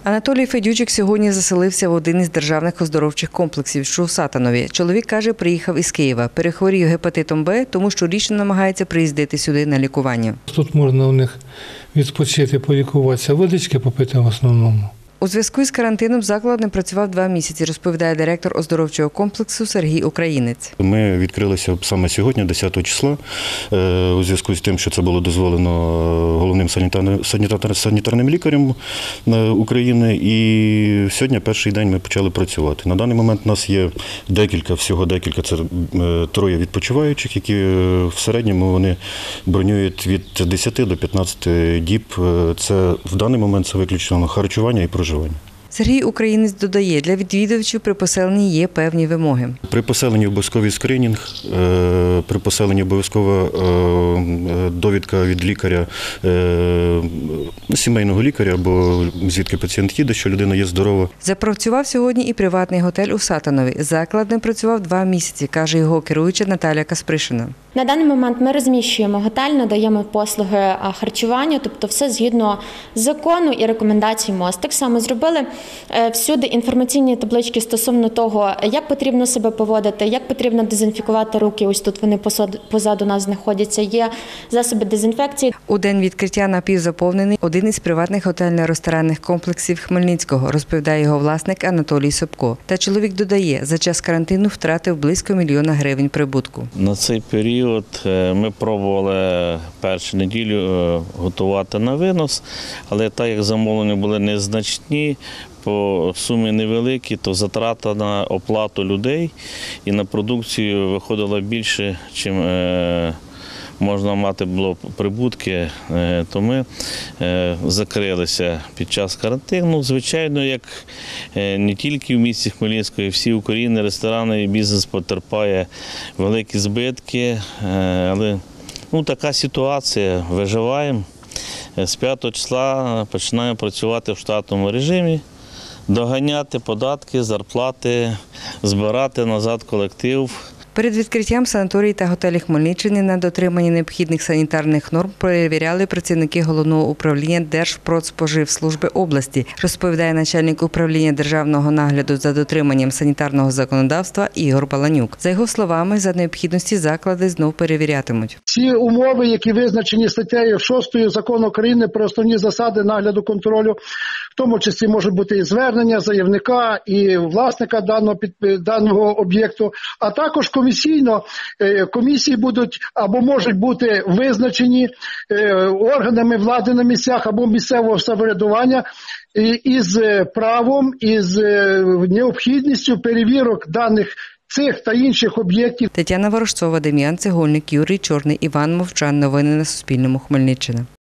Анатолій Федючик сьогодні заселився в один із державних оздоровчих комплексів, що у Сатанові. Чоловік каже, приїхав із Києва. Перехворів гепатитом Б, тому щорічно намагається приїздити сюди на лікування. Тут можна у них відпочити, полікуватися, водички попити в основному. У зв'язку із карантином заклад не працював 2 місяці, розповідає директор оздоровчого комплексу Сергій Українець. Ми відкрилися саме сьогодні, 10 числа, у зв'язку з тим, що це було дозволено головним санітарним лікарем України. І сьогодні перший день ми почали працювати. На даний момент у нас є всього декілька, це 3 відпочиваючих, які в середньому вони бронюють від 10 до 15 діб. Це в даний момент це виключно харчування і проживання. Сергій Українець додає, для відвідувачів при поселенні є певні вимоги. При поселенні обов'язковий скринінг, при поселенні обов'язкова довідка від лікаря, сімейного лікаря, або звідки пацієнт їде, що людина є здорова. Запрацював сьогодні і приватний готель у Сатанові. Заклад не працював 2 місяці, каже його керуюча Наталя Каспришина. На даний момент ми розміщуємо готель, надаємо послуги харчування, тобто все згідно закону і рекомендацій МОЗ. Так само зробили всюди інформаційні таблички стосовно того, як потрібно себе поводити, як потрібно дезінфікувати руки. Ось тут вони позаду нас знаходяться. Є засоби дезінфекції. У день відкриття напівзаповнений один із приватних готельно-ресторанних комплексів Хмельницького, розповідає його власник Анатолій Собко. Та чоловік додає, за час карантину втратив близько 1 мільйона гривень прибутку. На цей період ми пробували першу неділю готувати на винос, але так як замовлення були незначні, по сумі невеликі, то затрата на оплату людей і на продукцію виходила більше, чим можна мати було прибутки, то ми закрилися під час карантину. Звичайно, як не тільки в місті Хмельницького, і всі України, ресторани і бізнес потерпає великі збитки, але така ситуація, виживаємо. З 5 числа починаємо працювати в штатному режимі, доганяти податки, зарплати, збирати назад колектив. Перед відкриттям санаторії та готелі Хмельниччини на дотримання необхідних санітарних норм перевіряли працівники Головного управління Держпродспоживслужби області, розповідає начальник управління державного нагляду за дотриманням санітарного законодавства Ігор Баланюк. За його словами, за необхідності заклади знов перевірятимуть. Ці умови, які визначені статтею 6 Закону України про основні засади нагляду контролю, в тому числі можуть бути і звернення заявника, і власника даного об'єкту, а також комісії будуть або можуть бути визначені органами влади на місцях або місцевого самоврядування із правом, із необхідністю перевірок даних цих та інших об'єктів. Тетяна Ворожцова, Дем'ян Цегольник, Юрій Чорний, Іван Мовчан. Новини на Суспільному. Хмельниччина.